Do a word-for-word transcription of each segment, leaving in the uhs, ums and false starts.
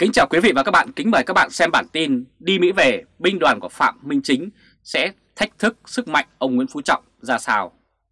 Kính chào quý vị và các bạn, kính mời các bạn xem bản tin đi Mỹ về, binh đoàn của Phạm Minh Chính sẽ thách thức sức mạnh ông Nguyễn Phú Trọng ra sao.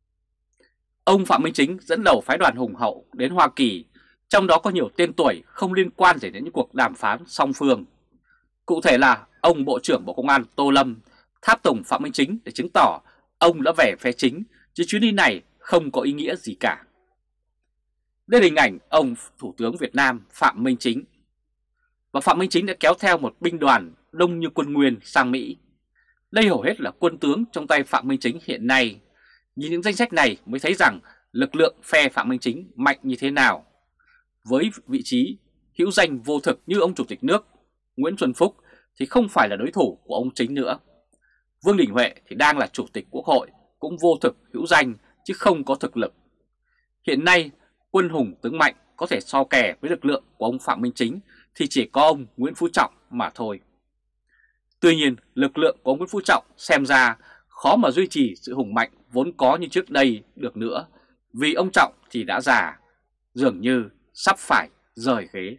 Ông Phạm Minh Chính dẫn đầu phái đoàn hùng hậu đến Hoa Kỳ, trong đó có nhiều tên tuổi không liên quan gì đến những cuộc đàm phán song phương. Cụ thể là ông Bộ trưởng Bộ Công an Tô Lâm tháp tùng Phạm Minh Chính để chứng tỏ ông đã về phe chính, chứ chuyến đi này không có ý nghĩa gì cả. Đây là hình ảnh ông Thủ tướng Việt Nam Phạm Minh Chính. Và Phạm Minh Chính đã kéo theo một binh đoàn đông như quân Nguyên sang Mỹ. Đây hầu hết là quân tướng trong tay Phạm Minh Chính hiện nay. Nhìn những danh sách này mới thấy rằng lực lượng phe Phạm Minh Chính mạnh như thế nào. Với vị trí hữu danh vô thực như ông Chủ tịch nước Nguyễn Xuân Phúc thì không phải là đối thủ của ông Chính nữa. Vương Đình Huệ thì đang là Chủ tịch Quốc hội, cũng vô thực hữu danh chứ không có thực lực. Hiện nay quân hùng tướng mạnh có thể so kè với lực lượng của ông Phạm Minh Chính thì chỉ có ông Nguyễn Phú Trọng mà thôi. Tuy nhiên, lực lượng của ông Nguyễn Phú Trọng xem ra khó mà duy trì sự hùng mạnh vốn có như trước đây được nữa, vì ông Trọng thì đã già, dường như sắp phải rời ghế.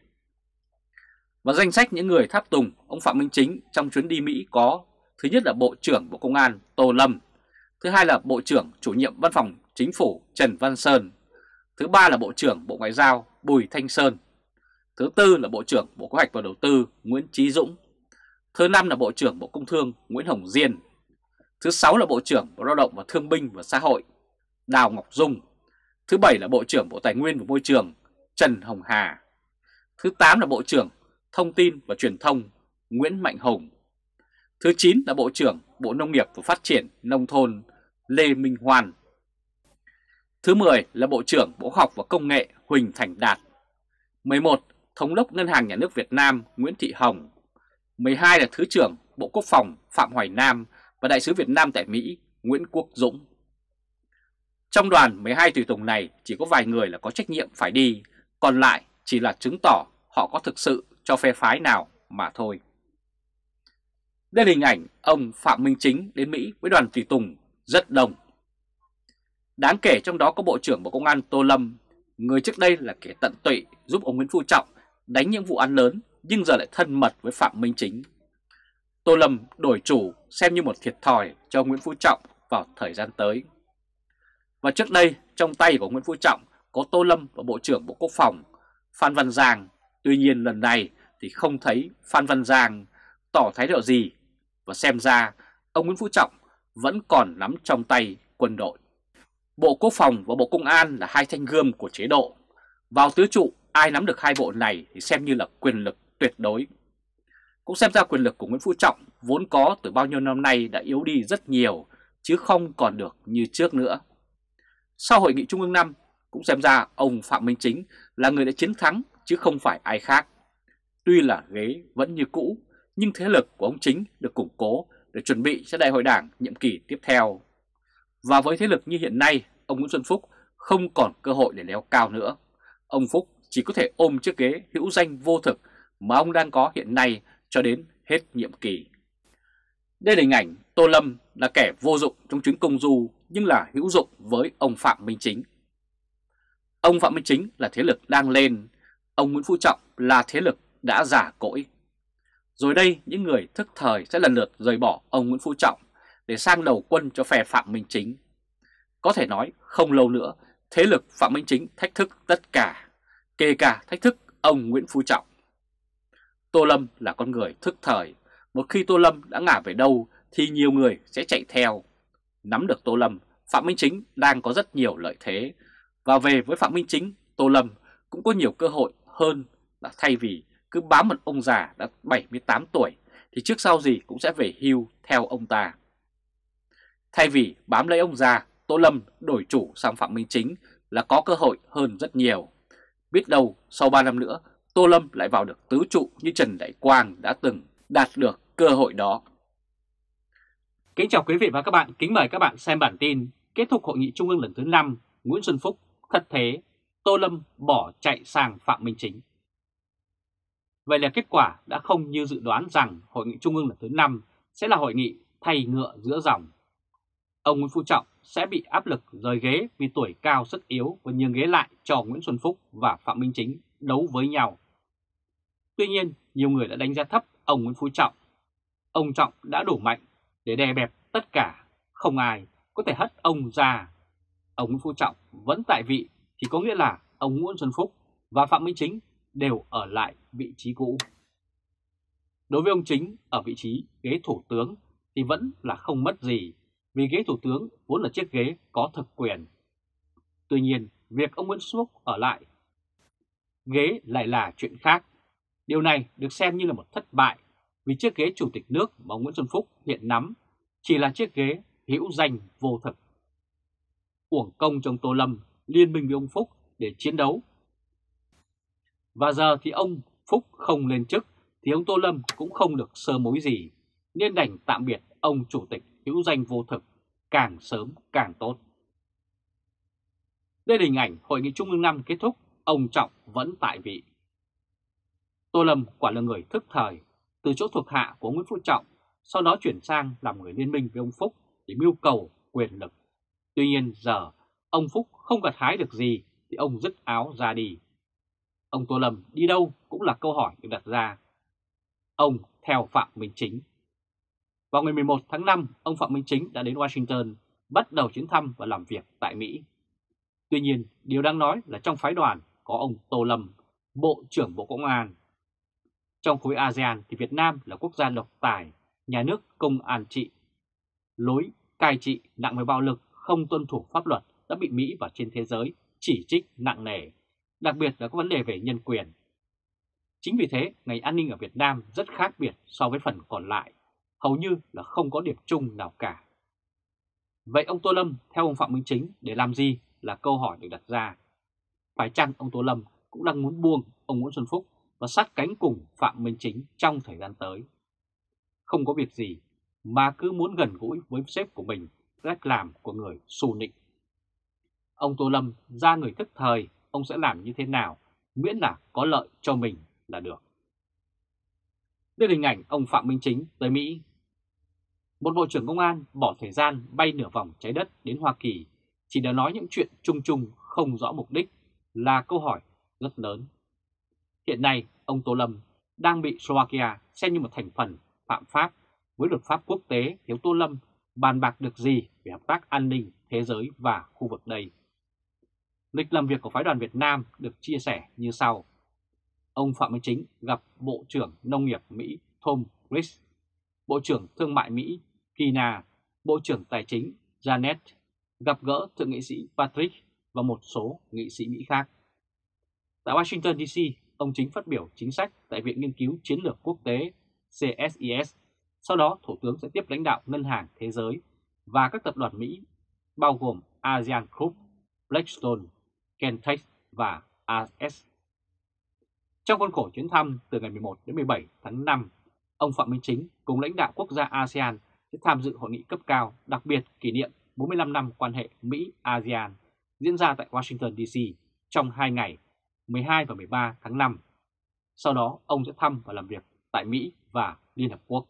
Và danh sách những người tháp tùng ông Phạm Minh Chính trong chuyến đi Mỹ có: thứ nhất là Bộ trưởng Bộ Công an Tô Lâm, thứ hai là Bộ trưởng Chủ nhiệm Văn phòng Chính phủ Trần Văn Sơn, thứ ba là Bộ trưởng Bộ Ngoại giao Bùi Thanh Sơn, thứ tư là Bộ trưởng Bộ Kế hoạch và Đầu tư Nguyễn Chí Dũng, thứ năm là Bộ trưởng Bộ Công Thương Nguyễn Hồng Diên, thứ sáu là Bộ trưởng Bộ Lao động và Thương binh và Xã hội Đào Ngọc Dung, thứ bảy là Bộ trưởng Bộ Tài nguyên và Môi trường Trần Hồng Hà, thứ tám là Bộ trưởng Thông tin và Truyền thông Nguyễn Mạnh Hùng, thứ chín là Bộ trưởng Bộ Nông nghiệp và Phát triển Nông thôn Lê Minh Hoan, thứ mười là Bộ trưởng Bộ Khoa học và Công nghệ Huỳnh Thành Đạt, mười một Thống đốc Ngân hàng Nhà nước Việt Nam Nguyễn Thị Hồng, mười hai là Thứ trưởng Bộ Quốc phòng Phạm Hoài Nam và Đại sứ Việt Nam tại Mỹ Nguyễn Quốc Dũng. Trong đoàn mười hai tùy tùng này chỉ có vài người là có trách nhiệm phải đi, còn lại chỉ là chứng tỏ họ có thực sự cho phe phái nào mà thôi. Đây là hình ảnh ông Phạm Minh Chính đến Mỹ với đoàn tùy tùng rất đông. Đáng kể trong đó có Bộ trưởng Bộ Công an Tô Lâm, người trước đây là kẻ tận tụy giúp ông Nguyễn Phú Trọng đánh những vụ án lớn nhưng giờ lại thân mật với Phạm Minh Chính. Tô Lâm đổi chủ xem như một thiệt thòi cho ông Nguyễn Phú Trọng vào thời gian tới. Và trước đây trong tay của Nguyễn Phú Trọng có Tô Lâm và Bộ trưởng Bộ Quốc phòng Phan Văn Giang. Tuy nhiên lần này thì không thấy Phan Văn Giang tỏ thái độ gì, và xem ra ông Nguyễn Phú Trọng vẫn còn nắm trong tay quân đội. Bộ Quốc phòng và Bộ Công an là hai thanh gươm của chế độ. Vào tứ trụ, ai nắm được hai bộ này thì xem như là quyền lực tuyệt đối. Cũng xem ra quyền lực của Nguyễn Phú Trọng vốn có từ bao nhiêu năm nay đã yếu đi rất nhiều, chứ không còn được như trước nữa. Sau Hội nghị Trung ương năm, cũng xem ra ông Phạm Minh Chính là người đã chiến thắng chứ không phải ai khác. Tuy là ghế vẫn như cũ, nhưng thế lực của ông Chính được củng cố để chuẩn bị cho đại hội đảng nhiệm kỳ tiếp theo. Và với thế lực như hiện nay, ông Nguyễn Xuân Phúc không còn cơ hội để leo cao nữa. Ông Phúc chỉ có thể ôm chiếc ghế hữu danh vô thực mà ông đang có hiện nay cho đến hết nhiệm kỳ. Đây là hình ảnh Tô Lâm là kẻ vô dụng trong chuyến công du nhưng là hữu dụng với ông Phạm Minh Chính. Ông Phạm Minh Chính là thế lực đang lên, ông Nguyễn Phú Trọng là thế lực đã già cỗi. Rồi đây những người thức thời sẽ lần lượt rời bỏ ông Nguyễn Phú Trọng để sang đầu quân cho phe Phạm Minh Chính. Có thể nói không lâu nữa thế lực Phạm Minh Chính thách thức tất cả, kể cả thách thức ông Nguyễn Phú Trọng. Tô Lâm là con người thức thời, một khi Tô Lâm đã ngả về đâu thì nhiều người sẽ chạy theo. Nắm được Tô Lâm, Phạm Minh Chính đang có rất nhiều lợi thế, và về với Phạm Minh Chính, Tô Lâm cũng có nhiều cơ hội hơn là thay vì cứ bám một ông già đã bảy mươi tám tuổi thì trước sau gì cũng sẽ về hưu theo ông ta. Thay vì bám lấy ông già, Tô Lâm đổi chủ sang Phạm Minh Chính là có cơ hội hơn rất nhiều. Biết đâu sau ba năm nữa Tô Lâm lại vào được tứ trụ như Trần Đại Quang đã từng đạt được cơ hội đó. Kính chào quý vị và các bạn, kính mời các bạn xem bản tin kết thúc Hội nghị Trung ương lần thứ năm, Nguyễn Xuân Phúc thất thế, Tô Lâm bỏ chạy sang Phạm Minh Chính. Vậy là kết quả đã không như dự đoán rằng Hội nghị Trung ương lần thứ năm sẽ là hội nghị thay ngựa giữa dòng. Ông Nguyễn Phú Trọng sẽ bị áp lực rời ghế vì tuổi cao sức yếu và nhường ghế lại cho Nguyễn Xuân Phúc và Phạm Minh Chính đấu với nhau. Tuy nhiên, nhiều người đã đánh giá thấp ông Nguyễn Phú Trọng. Ông Trọng đã đủ mạnh để đè bẹp tất cả, không ai có thể hất ông ra. Ông Nguyễn Phú Trọng vẫn tại vị thì có nghĩa là ông Nguyễn Xuân Phúc và Phạm Minh Chính đều ở lại vị trí cũ. Đối với ông Chính ở vị trí ghế thủ tướng thì vẫn là không mất gì, vì ghế thủ tướng vốn là chiếc ghế có thực quyền. Tuy nhiên, việc ông Nguyễn Xuân Phúc ở lại ghế lại là chuyện khác. Điều này được xem như là một thất bại, vì chiếc ghế chủ tịch nước mà ông Nguyễn Xuân Phúc hiện nắm chỉ là chiếc ghế hữu danh vô thực. Uổng công trong Tô Lâm liên minh với ông Phúc để chiến đấu. Và giờ thì ông Phúc không lên chức thì ông Tô Lâm cũng không được sơ mối gì, nên đành tạm biệt ông chủ tịch hữu danh vô thực, càng sớm càng tốt. Đây là hình ảnh Hội nghị Trung ương năm kết thúc, ông Trọng vẫn tại vị. Tô Lâm quả là người thức thời, từ chỗ thuộc hạ của Nguyễn Phú Trọng, sau đó chuyển sang làm người liên minh với ông Phúc để mưu cầu quyền lực. Tuy nhiên giờ ông Phúc không gặt hái được gì thì ông dứt áo ra đi. Ông Tô Lâm đi đâu cũng là câu hỏi được đặt ra. Ông theo Phạm Minh Chính. Vào ngày mười một tháng năm, ông Phạm Minh Chính đã đến Washington, bắt đầu chuyến thăm và làm việc tại Mỹ. Tuy nhiên, điều đáng nói là trong phái đoàn có ông Tô Lâm, Bộ trưởng Bộ Công an. Trong khối a sê an thì Việt Nam là quốc gia độc tài, nhà nước công an trị. Lối cai trị nặng về bạo lực, không tuân thủ pháp luật đã bị Mỹ và trên thế giới chỉ trích nặng nề, đặc biệt là có vấn đề về nhân quyền. Chính vì thế, ngành an ninh ở Việt Nam rất khác biệt so với phần còn lại, hầu như là không có điểm chung nào cả. Vậy ông Tô Lâm theo ông Phạm Minh Chính để làm gì là câu hỏi được đặt ra. Phải chăng ông Tô Lâm cũng đang muốn buông ông Nguyễn Xuân Phúc và sát cánh cùng Phạm Minh Chính trong thời gian tới? Không có việc gì mà cứ muốn gần gũi với sếp của mình, cách làm của người xù nịnh. Ông Tô Lâm ra người thức thời, ông sẽ làm như thế nào miễn là có lợi cho mình là được. Đây là hình ảnh ông Phạm Minh Chính tới Mỹ. Một bộ trưởng công an bỏ thời gian bay nửa vòng trái đất đến Hoa Kỳ chỉ để nói những chuyện chung chung không rõ mục đích là câu hỏi rất lớn. Hiện nay, ông Tô Lâm đang bị Slovakia xem như một thành phần phạm pháp với luật pháp quốc tế, thì ông Tô Lâm bàn bạc được gì về hợp tác an ninh thế giới và khu vực đây? Lịch làm việc của phái đoàn Việt Nam được chia sẻ như sau. Ông Phạm Minh Chính gặp Bộ trưởng Nông nghiệp Mỹ Tom Rich, Bộ trưởng Thương mại Mỹ Kina, Bộ trưởng Tài chính Janet, gặp gỡ Thượng nghị sĩ Patrick và một số nghị sĩ Mỹ khác. Tại Washington đê xê, ông Chính phát biểu chính sách tại Viện Nghiên cứu Chiến lược Quốc tế xê ét i ét. Sau đó, Thủ tướng sẽ tiếp lãnh đạo Ngân hàng Thế giới và các tập đoàn Mỹ, bao gồm ASEAN Group, Blackstone, Kentech và a ét. Trong khuôn khổ chuyến thăm từ ngày mười một đến mười bảy tháng năm, ông Phạm Minh Chính cùng lãnh đạo quốc gia a sê an sẽ tham dự hội nghị cấp cao đặc biệt kỷ niệm bốn mươi lăm năm quan hệ Mỹ-a sê an diễn ra tại Washington đê xê trong hai ngày mười hai và mười ba tháng năm. Sau đó, ông sẽ thăm và làm việc tại Mỹ và Liên Hợp Quốc.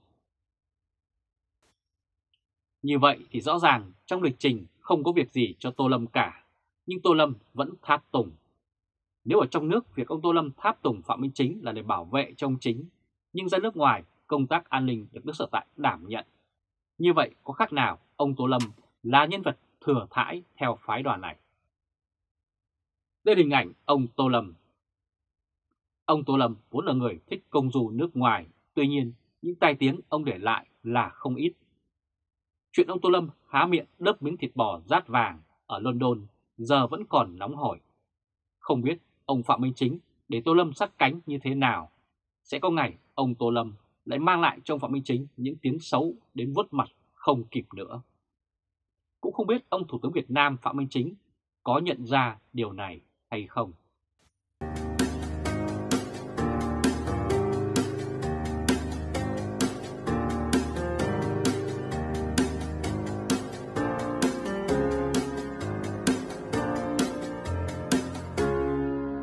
Như vậy thì rõ ràng trong lịch trình không có việc gì cho Tô Lâm cả, nhưng Tô Lâm vẫn tháp tùng. Nếu ở trong nước việc ông Tô Lâm tháp tùng Phạm Minh Chính là để bảo vệ cho ông Chính, nhưng ra nước ngoài công tác an ninh được nước sở tại đảm nhận. Như vậy có khác nào ông Tô Lâm là nhân vật thừa thãi theo phái đoàn này? Đây là hình ảnh ông Tô Lâm. Ông Tô Lâm vốn là người thích công du nước ngoài, tuy nhiên những tai tiếng ông để lại là không ít. Chuyện ông Tô Lâm há miệng đớp miếng thịt bò rát vàng ở London giờ vẫn còn nóng hổi. Không biết ông Phạm Minh Chính để Tô Lâm sát cánh như thế nào. Sẽ có ngày ông Tô Lâm lại mang lại cho ông Phạm Minh Chính những tiếng xấu đến vuốt mặt không kịp nữa. Cũng không biết ông Thủ tướng Việt Nam Phạm Minh Chính có nhận ra điều này hay không.